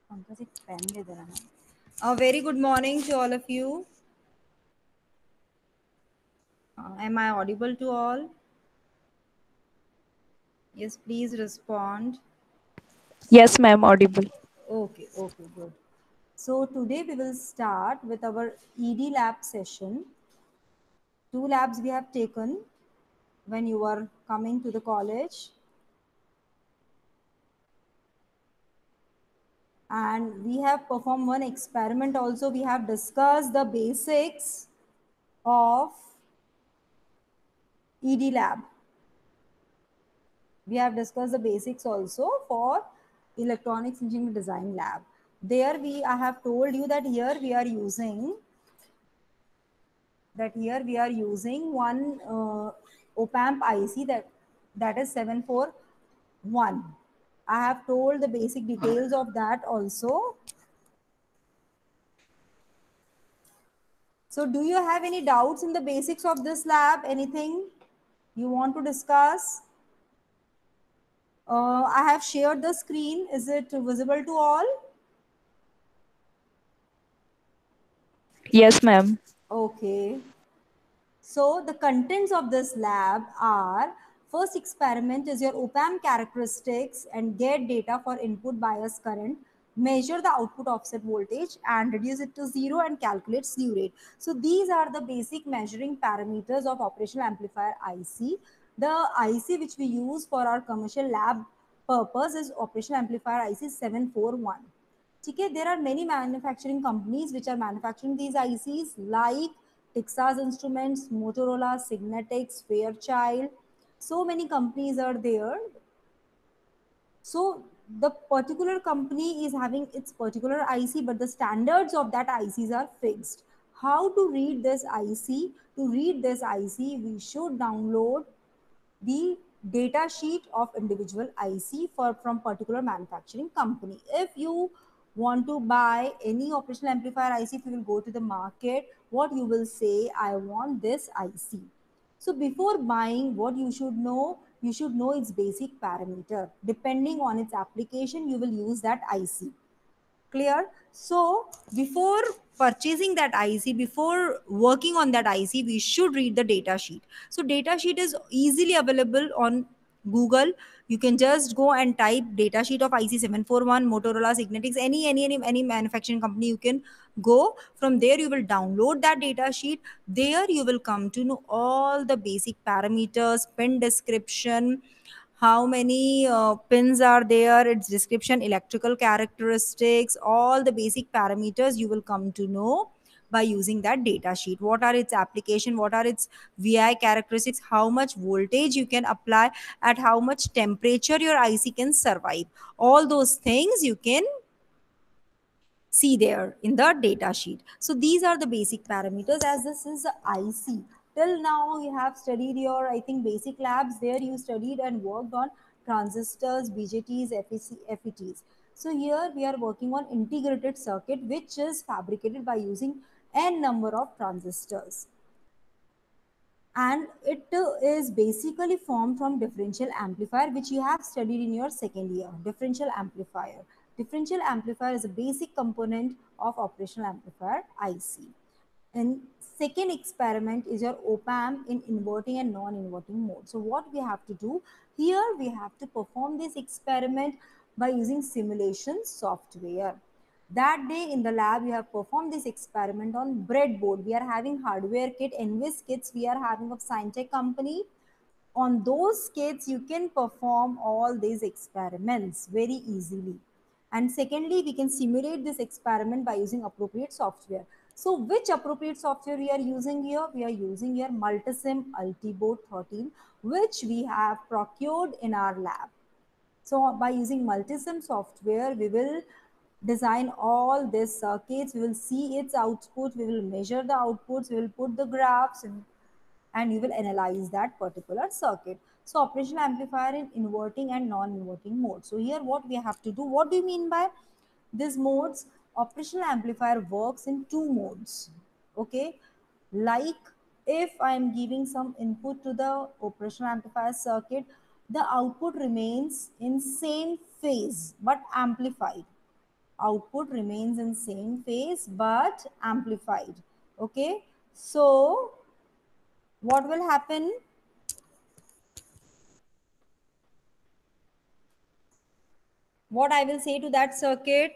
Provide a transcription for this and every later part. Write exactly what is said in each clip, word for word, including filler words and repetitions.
पंकज एक पेन दे देना ना. A very good morning to all of you. Uh, am I audible to all? Yes, please respond. Yes, ma'am, audible. Okay, okay, good. So today we will start with our E D lab session. Two labs we have taken when you were coming to the college, and we have performed one experiment also. We have discussed the basics of E D lab. We have discussed the basics also for electronics engineering design lab. There we I have told you that here we are using that here we are using one uh, op-amp I C that that is seven four one. I have told the basic details of that also. So do you have any doubts in the basics of this lab? Anything you want to discuss? Uh, I have shared the screen. Is it visible to all? Yes, ma'am. Okay. So the contents of this lab are: first experiment is your op-amp characteristics and get data for input bias current, measure the output offset voltage and reduce it to zero and calculate slew rate. So these are the basic measuring parameters of operational amplifier I C. The I C which we use for our commercial lab purpose is operational amplifier I C seven four one. Okay, there are many manufacturing companies which are manufacturing these I Cs like Texas Instruments, Motorola, Signetics, Fairchild. So many companies are there. So the particular company is having its particular I C, but the standards of that I Cs are fixed. How to read this I C? To read this I C, we should download the data sheet of individual I C for from particular manufacturing company. If you want to buy any operational amplifier I C, if you will go to the market, what you will say, I want this I C. So before buying, what you should know, you should know its basic parameter. Depending on its application, you will use that I C. Clear? So before purchasing that I C, before working on that I C, we should read the data sheet. So data sheet is easily available on Google. You can just go and type data sheet of I C seven four one, Motorola, Signetics, any any any any manufacturing company. You can go from there. You will download that data sheet. There you will come to know all the basic parameters, pin description, how many uh, pins are there, its description, electrical characteristics, all the basic parameters you will come to know by using that data sheet. What are its application, what are its vi characteristics, how much voltage you can apply, at how much temperature your IC can survive, all those things you can see there in the data sheet. So these are the basic parameters, as this is I C. Till now you have studied your, I think, basic labs. There you studied and worked on transistors, B J Ts, F E C, F E Ts. So here we are working on integrated circuit, which is fabricated by using n number of transistors, and it uh, is basically formed from differential amplifier, which you have studied in your second year. Differential amplifier differential amplifier is a basic component of operational amplifier I C. And second experiment is your op-amp in inverting and non-inverting mode. So what we have to do here, we have to perform this experiment by using simulation software. That day in the lab, we have performed this experiment on breadboard. We are having hardware kit, Envis kits we are having of Scientech company. On those kits, you can perform all these experiments very easily. And secondly, we can simulate this experiment by using appropriate software. So which appropriate software we are using here? We are using here Multisim Ultiboard thirteen, which we have procured in our lab. So by using Multisim software, we will design all these circuits, we will see its output, we will measure the outputs, we will put the graphs, and, and you will analyze that particular circuit. So operational amplifier in inverting and non-inverting mode. So here what we have to do, what do you mean by these modes? Operational amplifier works in two modes. Okay, like if I am giving some input to the operational amplifier circuit, the output remains in same phase but amplified. output remains in same phase but amplified. Okay, so what will happen? What I will say to that circuit,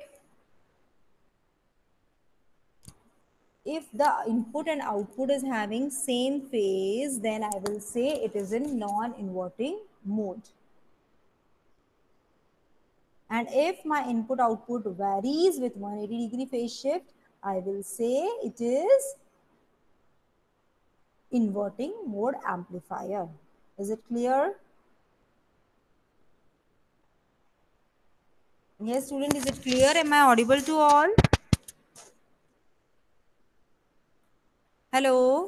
if the input and output is having same phase, then I will say it is in non-inverting mode. And if my input output varies with one hundred eighty degree phase shift, I will say it is inverting mode amplifier. Is it clear? Yes, student, is it clear? Am I audible to all? Hello?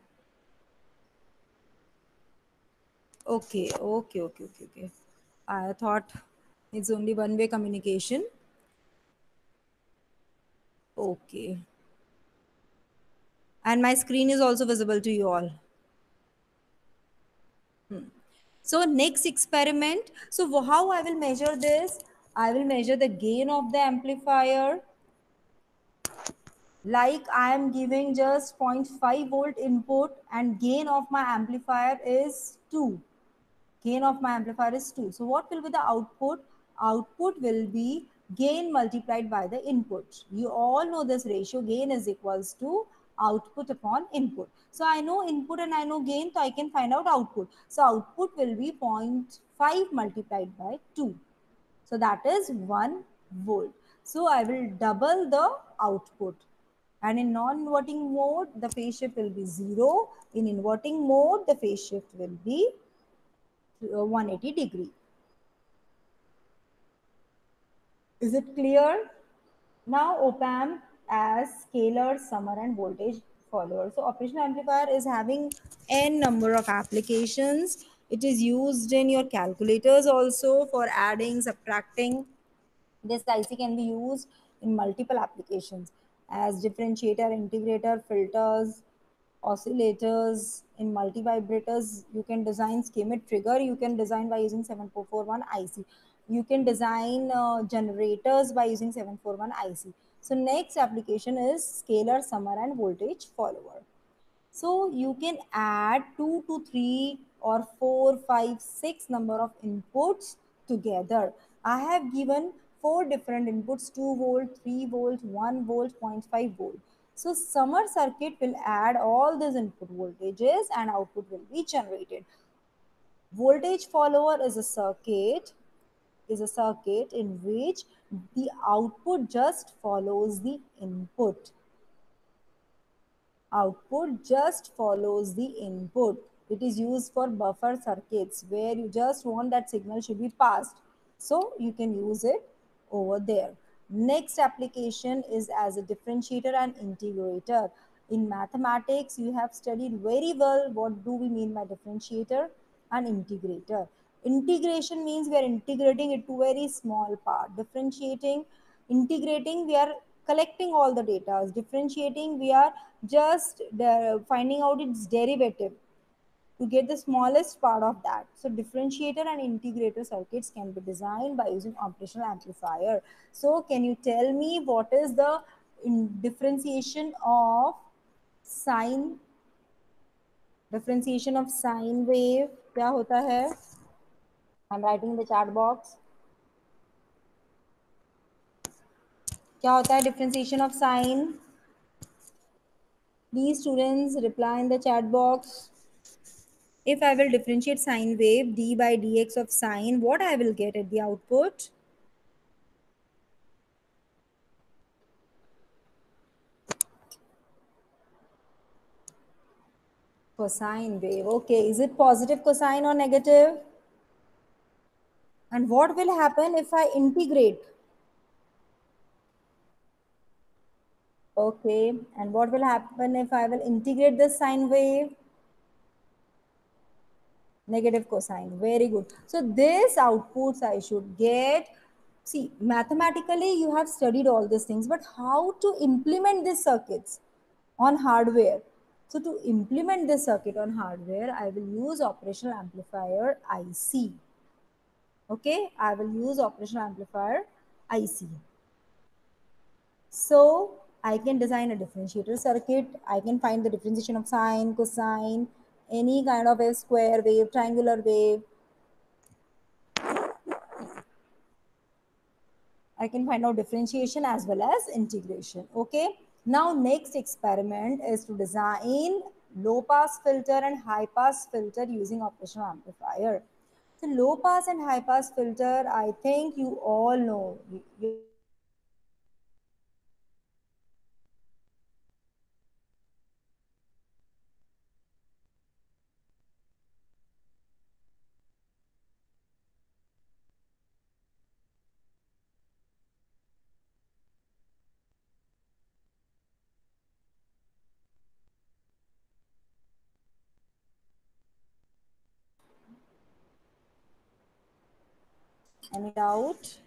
Okay, okay, okay, okay, okay. I thought it's only one way communication. Okay. And my screen is also visible to you all. So next experiment. So wh- how I will measure this? I will measure the gain of the amplifier. Like I am giving just zero point five volt input and gain of my amplifier is two. Gain of my amplifier is two. So what will be the output? Output will be gain multiplied by the input. You all know this ratio. Gain is equals to output upon input. So I know input and I know gain, so I can find out output. So output will be zero point five multiplied by two. So that is one volt. So I will double the output. And in non-inverting mode, the phase shift will be zero. In inverting mode, the phase shift will be uh, one hundred eighty degree. Is it clear? Now op-amp as scalar, summer and voltage follower. So operational amplifier is having n number of applications. It is used in your calculators also for adding, subtracting. This I C can be used in multiple applications as differentiator, integrator, filters, oscillators, in multivibrators. You can design schemic trigger. You can design by using seven four four one I C. You can design uh, generators by using seven four one I C. So next application is scalar, summer and voltage follower. So you can add two to three or four, five, six number of inputs together. I have given four different inputs, two volt, three volt, one volt, zero point five volt. So summer circuit will add all these input voltages and output will be generated. Voltage follower is a circuit is a circuit in which the output just follows the input. Output just follows the input. It is used for buffer circuits where you just want that signal should be passed. So you can use it over there. Next application is as a differentiator and integrator. In mathematics, you have studied very well what do we mean by differentiator and integrator. Integration means we are integrating it to very small part. Differentiating, integrating, we are collecting all the data. Differentiating, we are just the, finding out its derivative to get the smallest part of that. So differentiator and integrator circuits can be designed by using operational amplifier. So can you tell me what is the in differentiation of sine differentiation of sine wave क्या होता है? I'm writing in the chat box. क्या होता है differentiation of sine? Please students reply in the chat box. If I will differentiate sine wave d by dx of sine, what I will get at the output? Cosine wave. Okay, is it positive cosine or negative? And what will happen if I integrate? Okay, and what will happen if I will integrate the sine wave? Negative cosine. Very good. So this outputs I should get. See, mathematically you have studied all these things, but how to implement these circuits on hardware? So to implement this circuit on hardware, I will use operational amplifier I C. Okay, I will use operational amplifier I C. So I can design a differentiator circuit. I can find the differentiation of sine, cosine, any kind of a square wave, triangular wave. I can find out differentiation as well as integration. Okay. Now next experiment is to design low pass filter and high pass filter using operational amplifier. So low pass and high pass filter, I think you all know. You, you have studied this in your college. Low pass filter means it will pass the band of frequencies before that and after that all the frequencies can be passed. High pass filter means it will pass the band of frequencies before that and after that all the frequencies can be passed. Any doubt?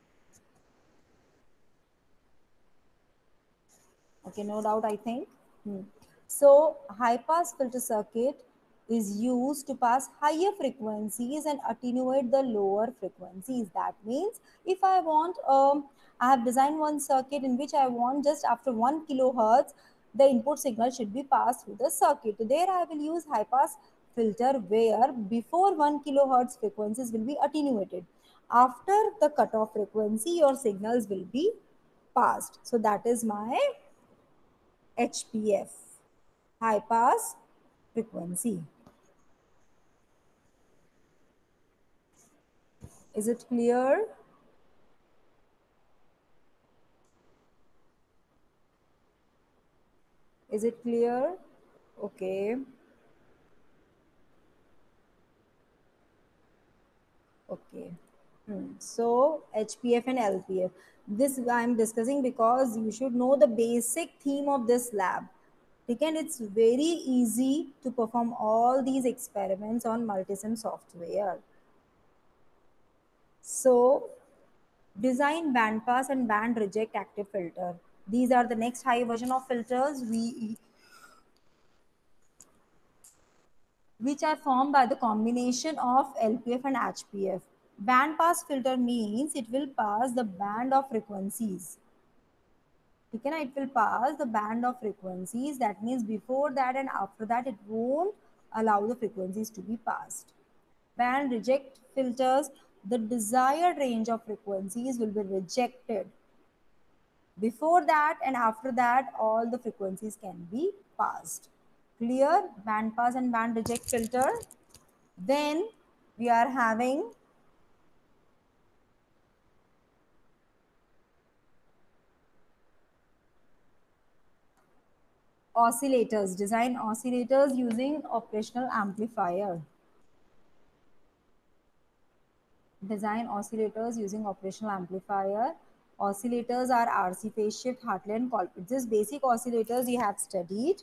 Okay, no doubt, I think. Hmm. So, high pass filter circuit is used to pass higher frequencies and attenuate the lower frequencies. That means if I want, um, I have designed one circuit in which I want just after one kilohertz, the input signal should be passed through the circuit. There I will use high pass filter where before one kilohertz frequencies will be attenuated. After the cutoff frequency, your signals will be passed. So that is my H P F, high pass frequency. Is it clear? Is it clear? Okay. Okay. Hmm. So H P F and L P F. This I am discussing because you should know the basic theme of this lab. Again, it's very easy to perform all these experiments on Multisim software. So design band pass and band reject active filter. These are the next high version of filters we which are formed by the combination of L P F and H P F. Band pass filter means it will pass the band of frequencies. Okay, it will pass the band of frequencies. That means before that and after that, it won't allow the frequencies to be passed. Band reject filters, the desired range of frequencies will be rejected. Before that and after that, all the frequencies can be passed. Clear? Band pass and band reject filter. Then we are having oscillators. Design oscillators using operational amplifier. Design oscillators using operational amplifier. Oscillators are R C phase shift, Hartley and Colpitts. These basic oscillators you have studied.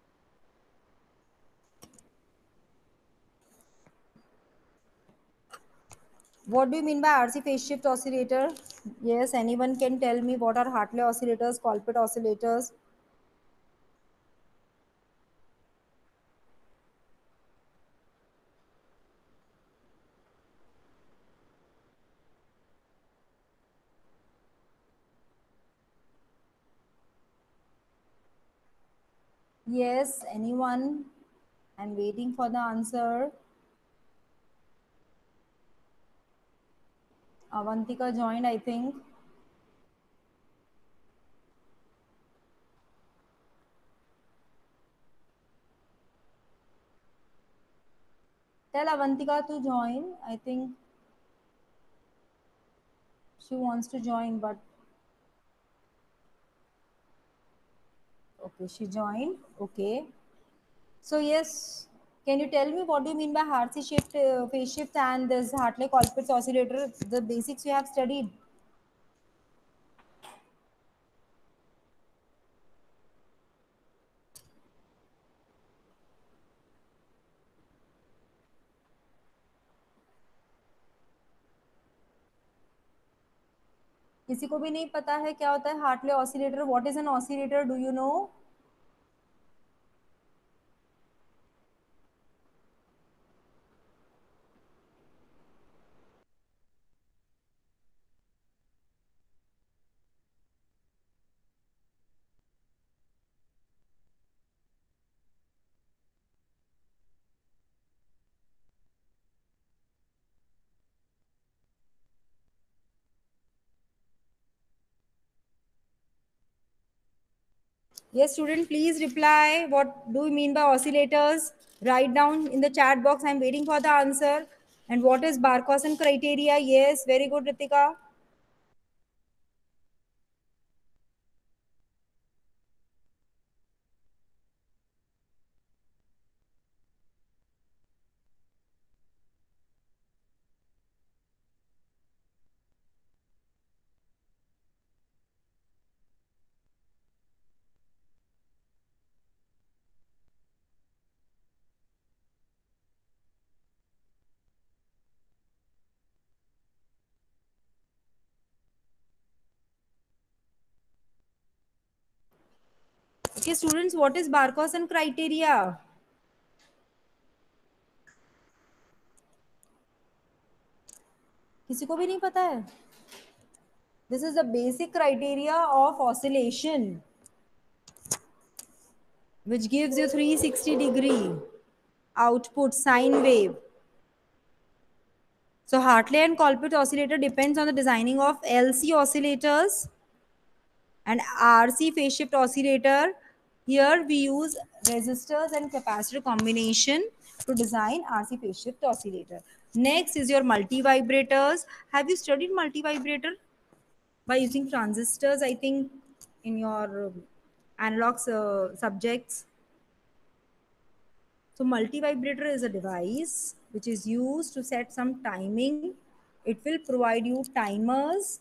What do you mean by R C phase shift oscillator? Yes, anyone can tell me what are Hartley oscillators, Colpitts oscillators? Yes, anyone? I'm waiting for the answer. Avantika joined, I think. Tell Avantika to join. I think she wants to join, but okay, she joined. Okay. So yes, can you tell me what do you mean by Hartley shift, uh, phase shift, and this Hartley Colpitts oscillator? The basics you have studied. किसी को भी नहीं पता है क्या होता है Hartley oscillator? What is an oscillator? Do you know? Yes, student, please reply. What do you mean by oscillators? Write down in the chat box. I'm waiting for the answer. And what is Barkhausen criteria? Yes, very good, Ritika. Okay, students, what is Barkhausen criteria? किसी को भी नहीं पता है? This is the basic criteria of oscillation, which gives you three hundred sixty degree output sine wave. So Hartley and Colpitts oscillator depends on the designing of L C oscillators and R C phase shift oscillator. Here we use resistors and capacitor combination to design R C phase shift oscillator. Next is your multivibrators. Have you studied multivibrator? By using transistors, I think, in your um, analog uh, subjects. So multivibrator is a device which is used to set some timing. It will provide you timers.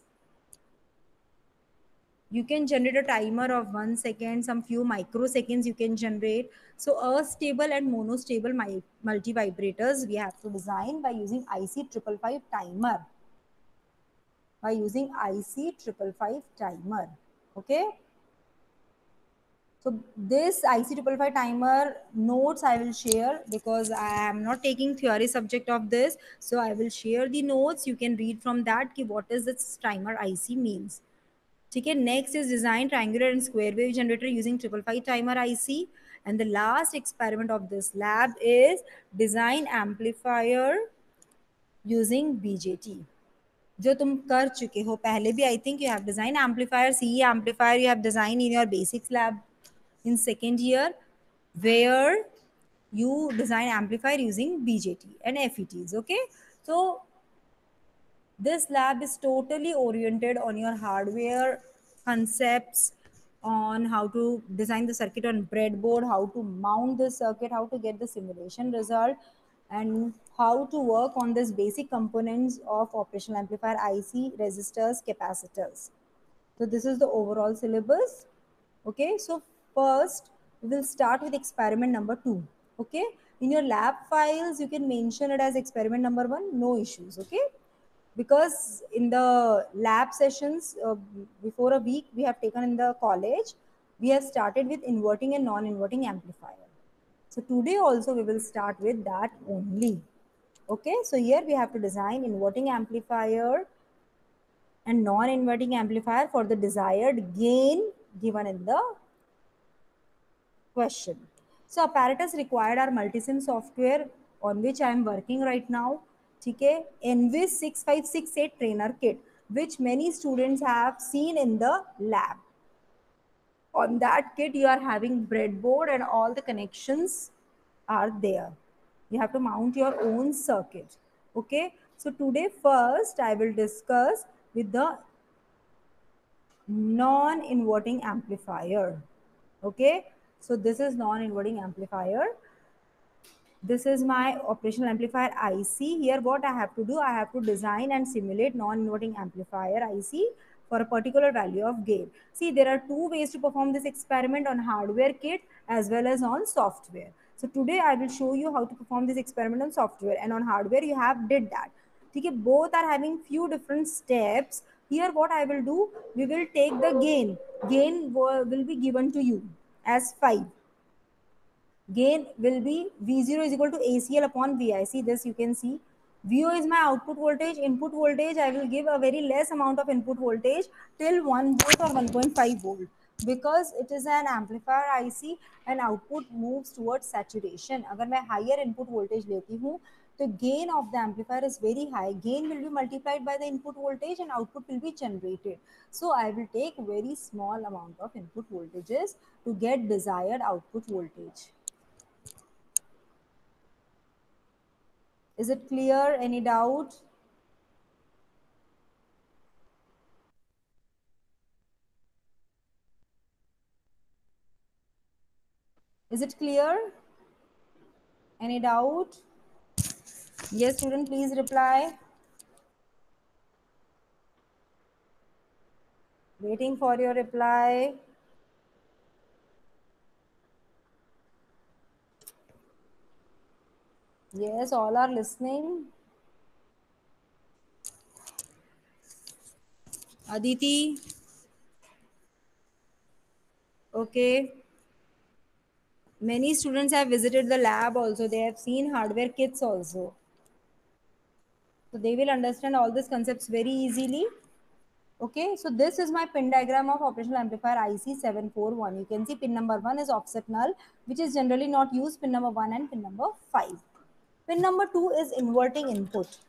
You can generate a timer of one second, some few microseconds you can generate. So a stable and monostable multivibrators we have to design by using I C five five five timer. By using I C five five five timer. Okay. So this I C five five five timer notes I will share because I am not taking theory subject of this. So I will share the notes. You can read from that ki what is this timer I C means. Okay, next is design triangular and square wave generator using five five five timer I C. And the last experiment of this lab is design amplifier using B J T. जो तुम कर चुके हो पहले भी, I think you have design amplifier, C amplifier you have design in your basics lab in second year, where you design amplifier using B J T and F E Ts. Okay, so this lab is totally oriented on your hardware concepts, on how to design the circuit on breadboard, how to mount the circuit, how to get the simulation result, and how to work on this basic components of operational amplifier I C, resistors, capacitors. So this is the overall syllabus. Okay, so first we will start with experiment number two. Okay, in your lab files you can mention it as experiment number one, no issues. Okay, because in the lab sessions uh, before a week we have taken in the college, we have started with inverting and non-inverting amplifier. So today also we will start with that only. Okay, so here we have to design inverting amplifier and non-inverting amplifier for the desired gain given in the question. So apparatus required are multisim software on which I am working right now. Okay, Envis six five six eight trainer kit, which many students have seen in the lab. On that kit, you are having breadboard and all the connections are there. You have to mount your own circuit. Okay, so today first I will discuss with the non-inverting amplifier. Okay, so this is non-inverting amplifier. This is my operational amplifier I C. Here what I have to do, I have to design and simulate non-inverting amplifier I C for a particular value of gain. See, there are two ways to perform this experiment, on hardware kit as well as on software. So today I will show you how to perform this experiment on software, and on hardware you have did that. Okay, both are having few different steps. Here what I will do, we will take the gain. Gain will be given to you as five. Gain will be V zero is equal to A C L upon V I. See this, you can see. V O is my output voltage. Input voltage, I will give a very less amount of input voltage till one volt or one point five volt. Because it is an amplifier I C and output moves towards saturation. अगर मैं higher input voltage लेती हूँ The gain of the amplifier is very high. Gain will be multiplied by the input voltage and output will be generated. So I will take very small amount of input voltages to get desired output voltage. Is it clear? Any doubt? Is it clear? Any doubt? Yes, student, please reply. Waiting for your reply. Yes, all are listening. Aditi. Okay. Many students have visited the lab also. They have seen hardware kits also. So they will understand all these concepts very easily. Okay, so this is my pin diagram of operational amplifier I C seven four one. You can see pin number one is offset null, which is generally not used, pin number one and pin number five. Pin number two is inverting input.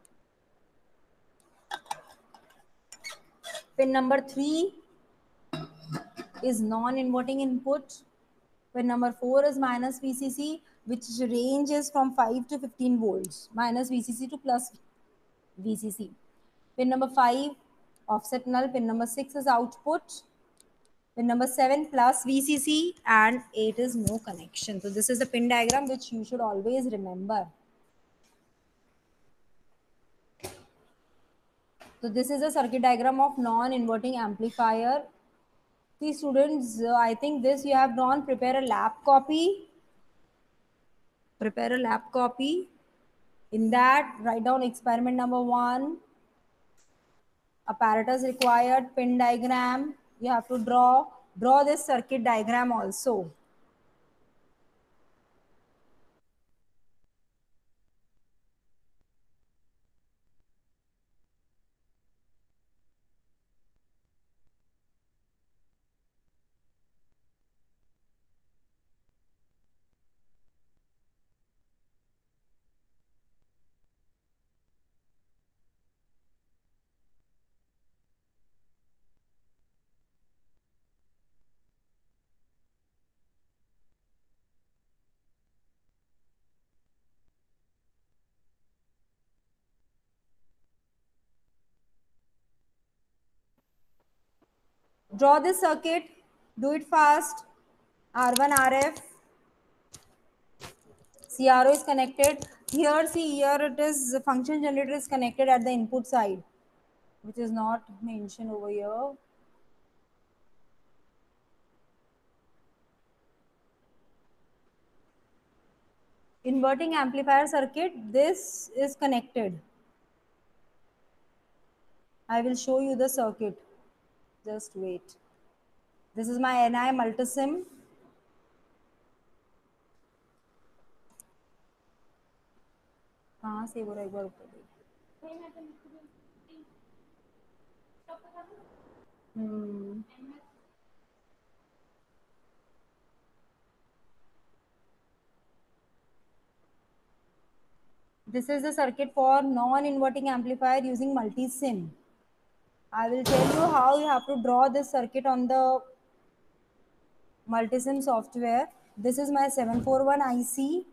Pin number three is non-inverting input. Pin number four is minus V C C, which ranges from five to fifteen volts, minus V C C to plus V C C. Pin number five, offset null. Pin number six is output. Pin number seven plus V C C, and eight is no connection. So this is the pin diagram which you should always remember. So this is a circuit diagram of non-inverting amplifier. See students, uh, I think this you have drawn. Prepare a lab copy. Prepare a lab copy. In that, write down experiment number one. Apparatus required, pin diagram. You have to draw. Draw this circuit diagram also. Draw this circuit. Do it fast. R one R F. C R O is connected. Here, see, here it is, function generator is connected at the input side, which is not mentioned over here. Inverting amplifier circuit, this is connected. I will show you the circuit. Just wait. This is my N I multisim. कहाँ से वो एक बार ऊपर hmm. This is the circuit for non-inverting amplifier using multisim. I will tell you how you have to draw this circuit on the multisim software. This is my seven four one I C.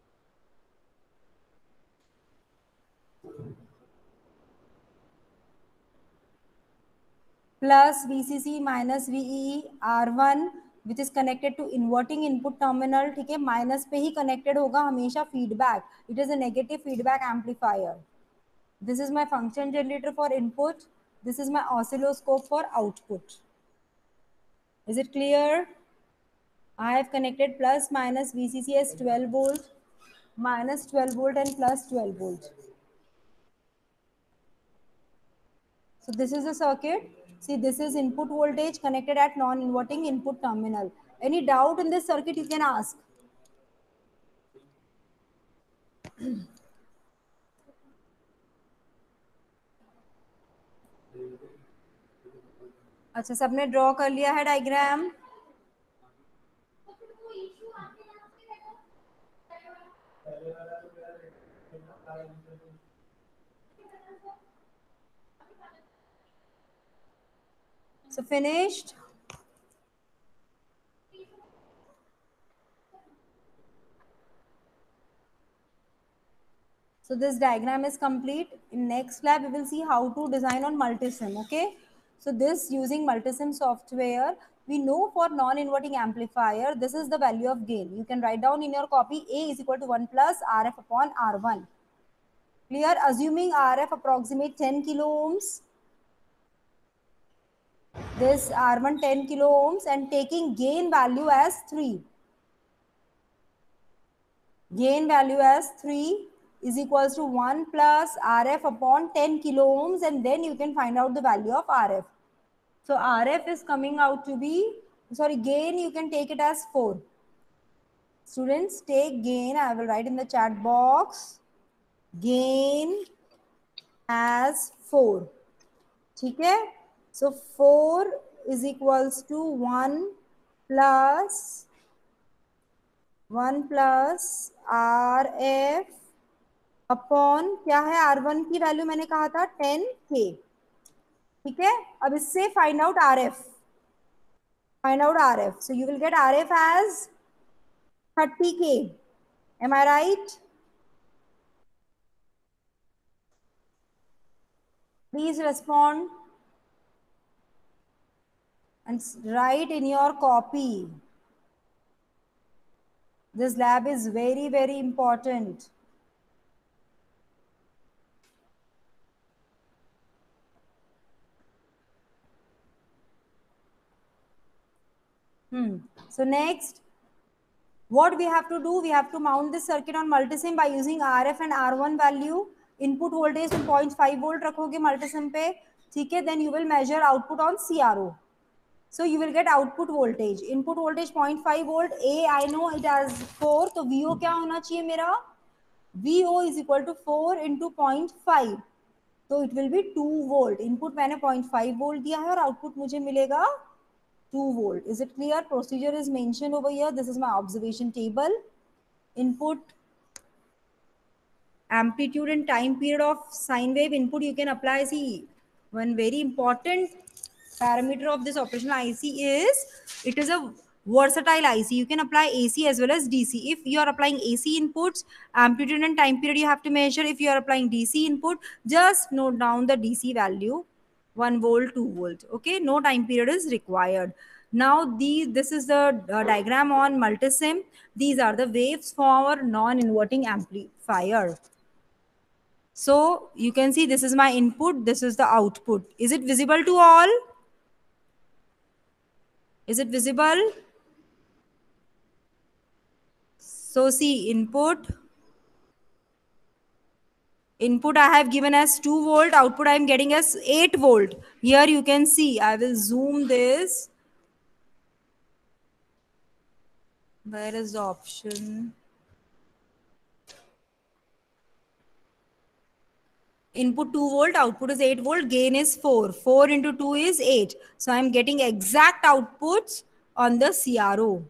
Plus V C C minus V E E R one, which is connected to inverting input terminal. ठीक है, minus पे ही connected होगा हमेशा feedback. It is a negative feedback amplifier. This is my function generator for input. This is my oscilloscope for output. Is it clear? I have connected plus minus V C C as twelve volt, minus twelve volt and plus twelve volt. So this is the circuit. See, this is input voltage connected at non-inverting input terminal. Any doubt in this circuit you can ask. अच्छा, सबने draw कर लिया है diagram? So finished. So this diagram is complete. In next lab, we will see how to design on multisim. Okay. So this using multisim software, we know for non-inverting amplifier, this is the value of gain. You can write down in your copy A is equal to one plus R F upon R one. Clear? Assuming R F approximate ten kilo ohms. This R one ten kilo ohms and taking gain value as three. Gain value as three is equals to one plus R F upon ten kilo ohms, and then you can find out the value of R F. So R F is coming out to be, sorry, gain you can take it as four. Students, take gain. I will write in the chat box. Gain as four. Okay? So four is equals to one plus one plus R F upon क्या है are one की value मैंने कहा था ten के. ठीक है, अब इससे find out R F. Find out R F. So you will get R F as thirty K. Am I right? Please respond and write in your copy. This lab is very, very important. Hmm. So next, what we have to do, we have to mount this circuit on multisim by using R F and R one value. Input voltage तुम zero point five volt रखोगे multisim पे, ठीक है? Then you will measure output on C R O. So you will get output voltage. Input voltage zero point five volt. A I know it as four. तो V O क्या होना चाहिए मेरा? V O is equal to four into zero point five. तो it will be two volt. Input मैंने zero point five volt दिया है और output मुझे मिलेगा two volt. Is it clear? Procedure is mentioned over here. This is my observation table. Input, amplitude and time period of sine wave input you can apply. See, one very important parameter of this operational I C is it is a versatile I C. You can apply A C as well as D C. If you are applying A C inputs, amplitude and time period you have to measure. If you are applying D C input, just note down the D C value, one volt, two volt. Okay, no time period is required. Now these, this is the uh, diagram on multisim. These are the waves for our non-inverting amplifier. So you can see this is my input, this is the output. Is it visible to all? Is it visible? So see, input. Input I have given as two volt, output I am getting as eight volt. Here you can see, I will zoom this. Where is the option? Input two volt, output is eight volt, gain is four. four into two is eight. So I am getting exact outputs on the C R O.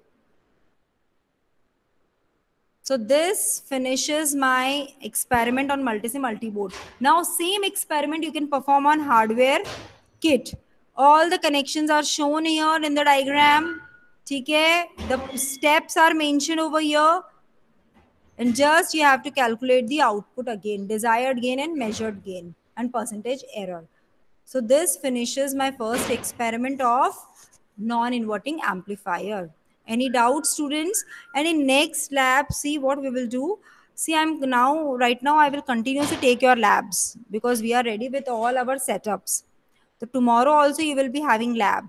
So this finishes my experiment on multisim multiboard. Now same experiment you can perform on hardware kit. All the connections are shown here in the diagram. Okay, the steps are mentioned over here. And just you have to calculate the output again, desired gain and measured gain and percentage error. So this finishes my first experiment of non-inverting amplifier. Any doubts, students? And in next lab, see what we will do. See, I'm now, right now, I will continue to take your labs because we are ready with all our setups. So tomorrow also you will be having lab.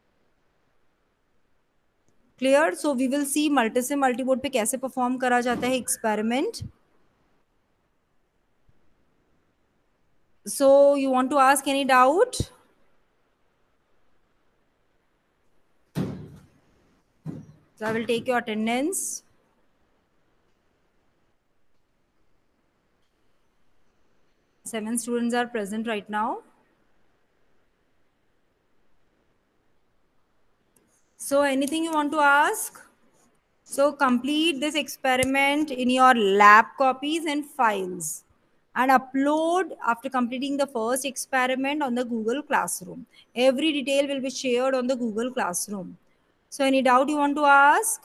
Clear? So we will see multisim multiboard पे कैसे perform करा जाता है experiment. So you want to ask any doubt? So I will take your attendance. Seven students are present right now. So anything you want to ask? So complete this experiment in your lab copies and files. and upload after completing the first experiment on the Google Classroom. Every detail will be shared on the Google Classroom. So any doubt you want to ask?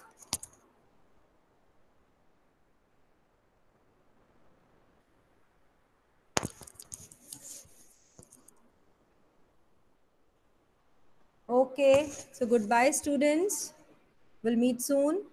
Okay, so goodbye students. We'll meet soon.